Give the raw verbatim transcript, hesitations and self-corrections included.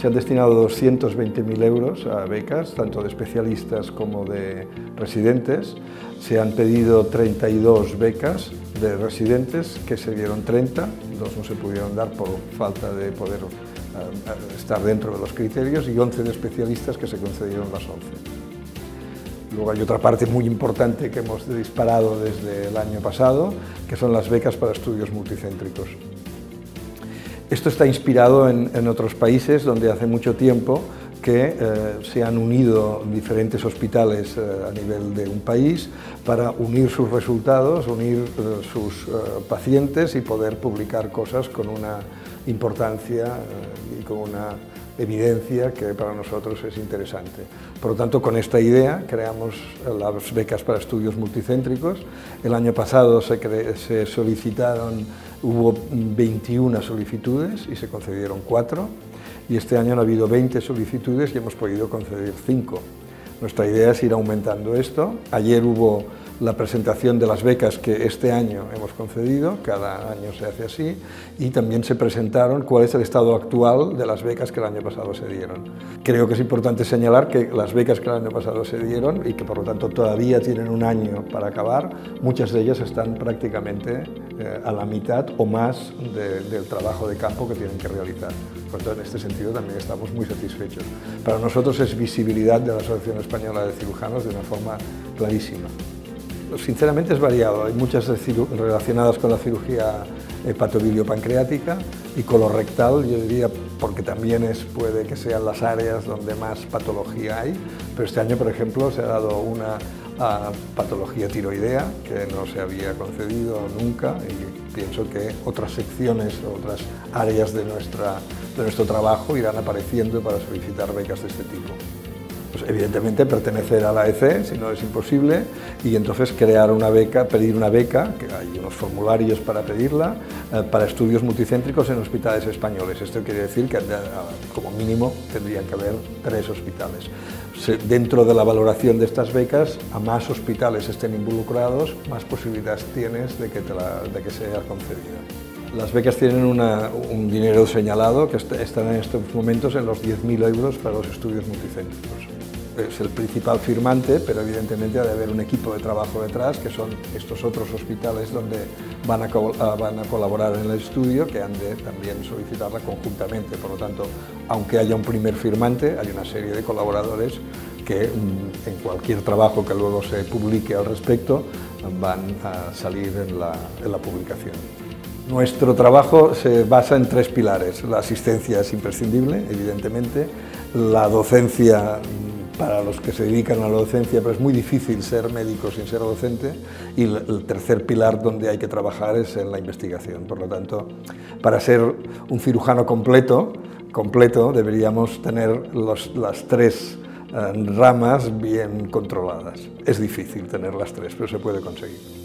Se han destinado doscientos veinte mil euros a becas, tanto de especialistas como de residentes. Se han pedido treinta y dos becas de residentes, que se dieron treinta, dos no se pudieron dar por falta de poder uh, estar dentro de los criterios, y once de especialistas, que se concedieron las once. Luego hay otra parte muy importante que hemos disparado desde el año pasado, que son las becas para estudios multicéntricos. Esto está inspirado en, en otros países donde hace mucho tiempo que eh, se han unido diferentes hospitales eh, a nivel de un país para unir sus resultados, unir eh, sus eh, pacientes y poder publicar cosas con una importancia eh, y con una evidencia que para nosotros es interesante. Por lo tanto, con esta idea creamos las becas para estudios multicéntricos. El año pasado se, se solicitaron, hubo veintiuna solicitudes y se concedieron cuatro, y este año han habido veinte solicitudes y hemos podido conceder cinco. Nuestra idea es ir aumentando esto. Ayer hubo la presentación de las becas que este año hemos concedido, cada año se hace así, y también se presentaron cuál es el estado actual de las becas que el año pasado se dieron. Creo que es importante señalar que las becas que el año pasado se dieron y que por lo tanto todavía tienen un año para acabar, muchas de ellas están prácticamente eh, a la mitad o más de, del trabajo de campo que tienen que realizar. Por lo tanto, en este sentido también estamos muy satisfechos. Para nosotros es visibilidad de la Asociación Española de Cirujanos de una forma clarísima. Sinceramente es variado, hay muchas relacionadas con la cirugía hepatobiliopancreática y colorectal, yo diría, porque también es, puede que sean las áreas donde más patología hay, pero este año, por ejemplo, se ha dado una a patología tiroidea que no se había concedido nunca, y pienso que otras secciones, otras áreas de, nuestra, de nuestro trabajo irán apareciendo para solicitar becas de este tipo. Pues evidentemente pertenecer a la A E C, si no es imposible, y entonces crear una beca, pedir una beca, que hay unos formularios para pedirla, eh, para estudios multicéntricos en hospitales españoles. Esto quiere decir que como mínimo tendrían que haber tres hospitales. Se, dentro de la valoración de estas becas, a más hospitales estén involucrados, más posibilidades tienes de que, te la, de que sea concedida. Las becas tienen una, un dinero señalado que están en estos momentos en los diez mil euros para los estudios multicéntricos. Es el principal firmante, pero evidentemente ha de haber un equipo de trabajo detrás, que son estos otros hospitales donde van a, van a colaborar en el estudio, que han de también solicitarla conjuntamente. Por lo tanto, aunque haya un primer firmante, hay una serie de colaboradores que en cualquier trabajo que luego se publique al respecto van a salir en la, en la publicación. Nuestro trabajo se basa en tres pilares. La asistencia es imprescindible, evidentemente. La docencia, para los que se dedican a la docencia, pero es muy difícil ser médico sin ser docente. Y el tercer pilar donde hay que trabajar es en la investigación. Por lo tanto, para ser un cirujano completo, completo deberíamos tener los, las tres eh, ramas bien controladas. Es difícil tener las tres, pero se puede conseguir.